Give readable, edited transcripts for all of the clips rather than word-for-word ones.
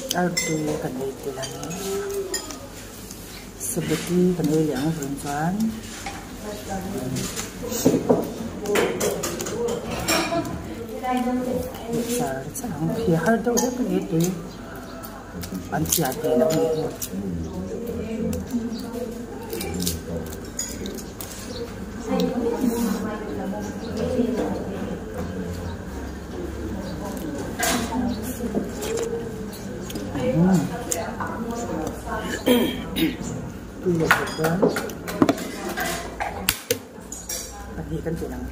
Altu kan itilan seperti kanil yang perempuan sang pihak tu kan itu anti hati nak itu Tunggu sebentar. Tadi kan bilang.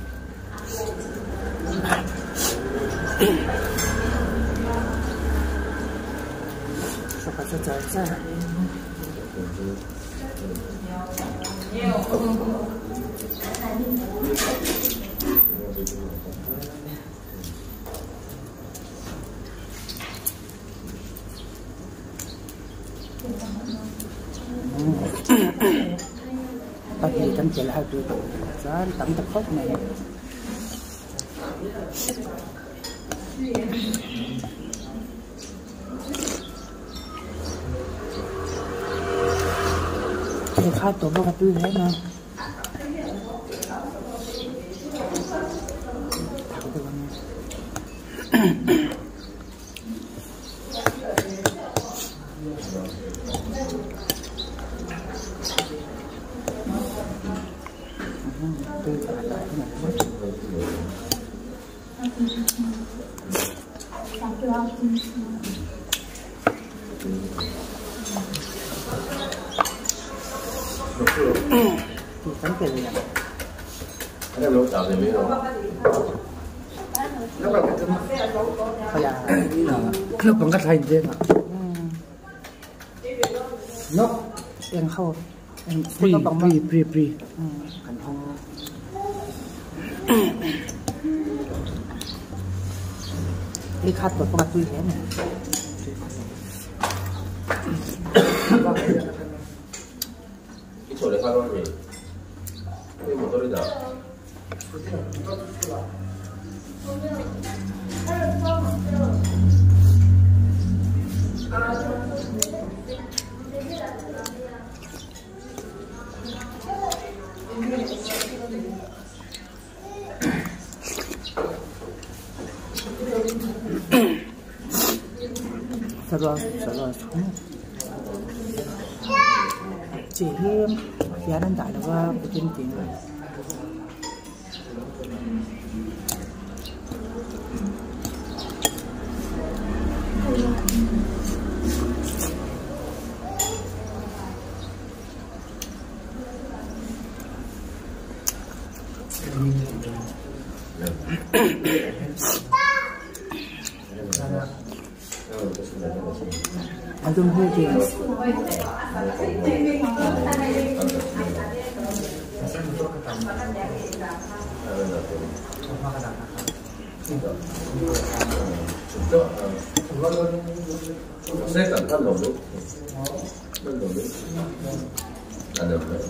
Siapa saja. Pagi kan jalan tu, jalan tam tekok ni. Khai tổ bao tư thế nào? Tấm tiền gì ạ? Em nấu cháo thì mấy đâu? Nó là cái cơm. Phải là Nó còn cái thành thế mà. Nó em khâu em free. Cảnh không đi khát vào con tươi thế này. Cái chỗ đấy pha luôn gì? Cái một tôi đi nào? Sao rồi xuống chỉ hiếm giá đang tại là qua trên tiền rồi anh Dung hơi kìa Sẽ cẩn thận đồng đúng. Đồng đúng. Là được đấy.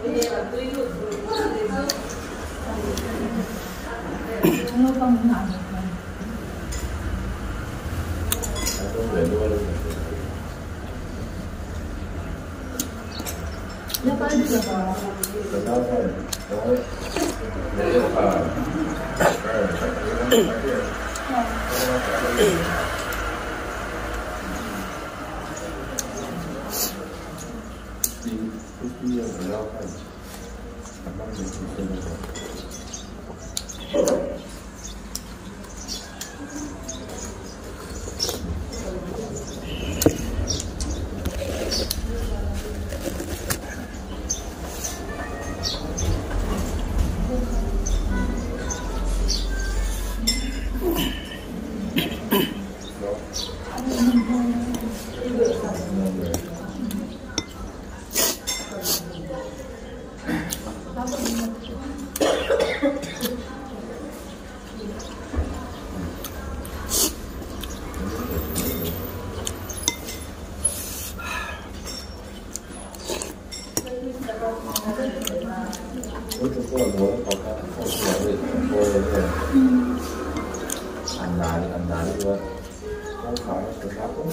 종로방은 아니고. 왜 누가 야, 빨리 들어가. ăn lại luôn không phải tự sát cũng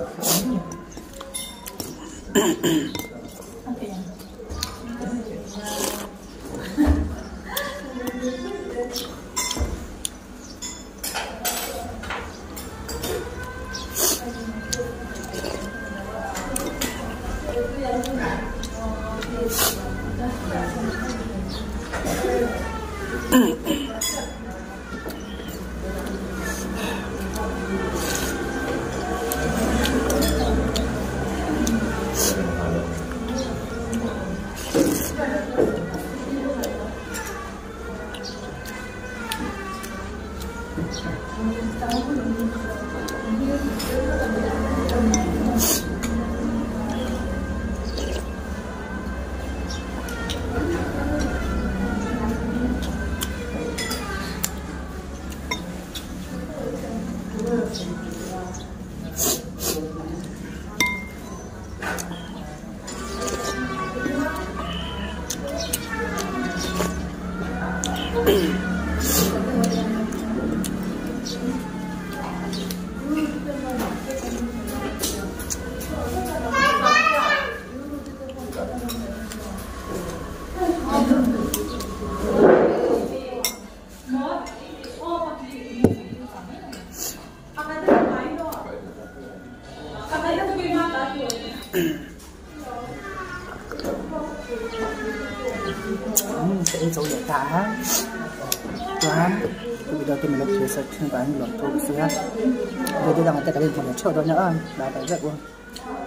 sẽ dấu giải cả toán bây giờ tôi mình lập sẽ trên bán luật thôi xưa rồi tôi đang ở tại cái bên phòng chiều đó nữa đã phải vậy luôn